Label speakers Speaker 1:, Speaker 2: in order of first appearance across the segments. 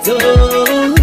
Speaker 1: it, oh.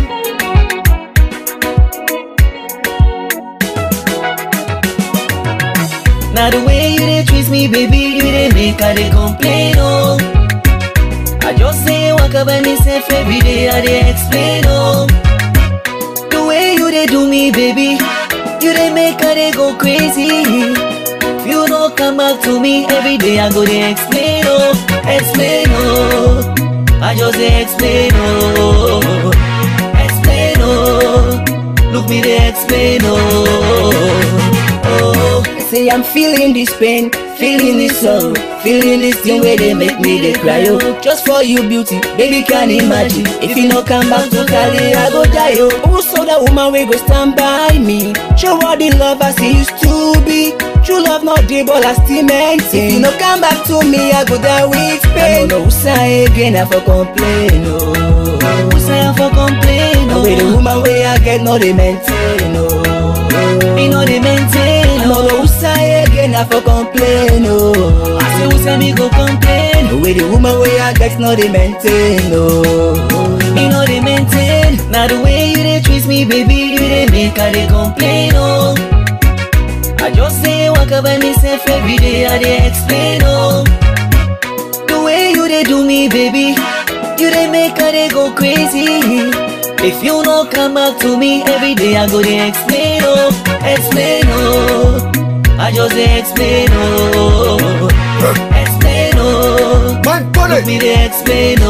Speaker 1: Now the way you dey treat me, baby, you dey make I dey complain, oh. I just say walk up by myself every day, I dey explain, oh. The way you dey do me, baby, you dey make I dey go crazy. If you don't come back to me every day, I go dey explain, oh, explain, oh. I just dey explain, oh, explain, oh. Look me dey explain, oh, oh.
Speaker 2: Say I'm feeling this pain, feeling this sorrow, feeling this thing where they make me they cry, oh. Just for you beauty, baby can't imagine. If you no come back to Cali, I go die, oh. Who saw that woman we go stand by me? Show all the love as it used to be. True love not the but I still maintain. If you no come back to me, I go die with pain. I don't know who say again, I for complain, oh.
Speaker 1: Who say I for complain, oh.
Speaker 2: With the woman way I get, no they maintain, oh.
Speaker 1: Me no dey maintain,
Speaker 2: I don't know who say again, I for complain, oh.
Speaker 1: I say who say me go complain.
Speaker 2: With the woman way I get, no they maintain, oh.
Speaker 1: Me no dey maintain. Now the way you dey treat me, baby, you dey make I dey complain, oh. I just say walk up by myself every day, I dey explain, oh. The way you dey do me, baby, you dey make I dey go crazy. If you no come back to me every day, I go dey explain, oh, explain, oh. I just dey explain, oh, explain, oh. Look me dey explain,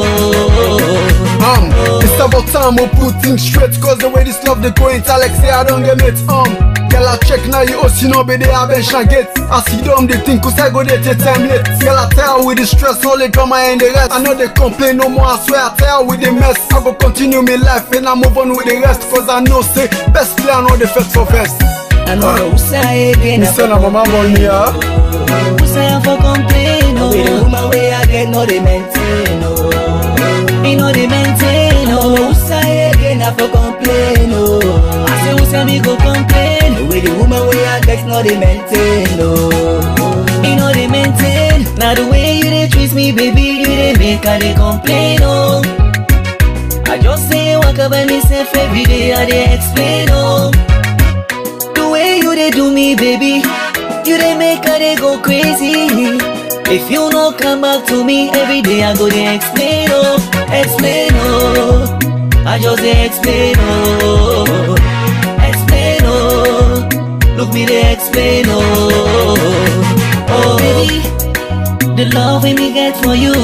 Speaker 1: oh.
Speaker 3: It's about time we put things straight, cause the way this love they go into Alex say I don't get it. Girl I check now you also know be they have a get. I see them they think cause I go there till time late. Girl I tell with the stress, all the drama and the rest. I know they complain no more, I swear I tell with the mess. I go continue my life and I move on with the rest. Cause I know say best plan all the first for first.
Speaker 2: I know who say again, I
Speaker 3: Listen, I'm a mama on me,
Speaker 1: Who say I for complain, oh.
Speaker 2: with the woman way I get, no they maintain, oh.
Speaker 1: Me no dey maintain,
Speaker 2: I know
Speaker 1: oh.
Speaker 2: who say again, I for complain, oh.
Speaker 1: I say who say me go complain.
Speaker 2: With the woman way I get, no they maintain, oh.
Speaker 1: Me no dey maintain. Now the way you dey treat me, baby, you dey make I dey complain, oh. I just say walk up by myself every day, I dey explain, oh. The way you dey do me, baby, you dey make I dey go crazy. If you no come back to me every day, I go dey explain, oh, explain, oh. I just dey explain, oh, explain, oh. Look me dey explain, oh, oh. Baby, the love we me get for you,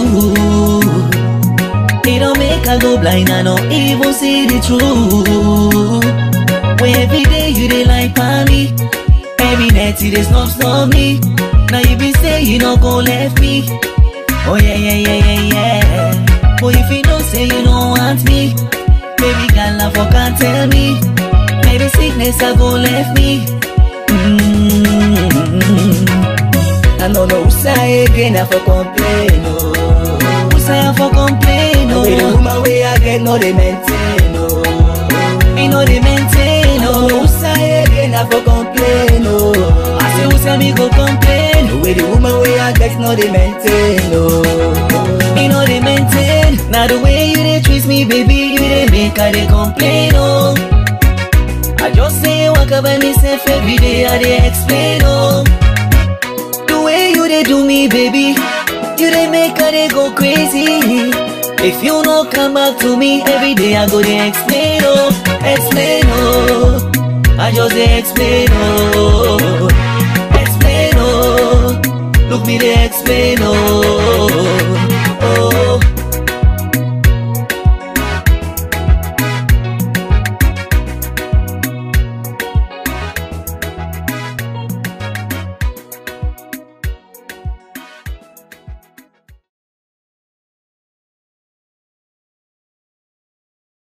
Speaker 1: it don't make I go blind, I don't even see the truth. When every day you dey lie for me, every night you dey snub me. Now you be say you no go left me. Oh yeah, yeah, yeah, yeah, yeah. But if you don't say you don't want me, baby girl, I for can't tell me. Maybe sickness I go left me.
Speaker 2: I know who say again, I for complain, oh.
Speaker 1: Who say I for complain, oh.
Speaker 2: With the woman way I get, no they maintain, oh.
Speaker 1: Me no dey maintain,
Speaker 2: I know
Speaker 1: oh.
Speaker 2: who say again, I for complain, oh.
Speaker 1: I say who say me go complain.
Speaker 2: With the woman way I get, no they maintain, oh.
Speaker 1: Me no dey maintain. Now the way you dey treat me, baby, you dey make I dey complain, oh. I just say walk up by myself every day, I dey explain, oh. The way you dey do me, baby, you dey make I dey go crazy. If you no come back to me every day, I go dey explain, oh, explain, oh. I just dey explain, oh.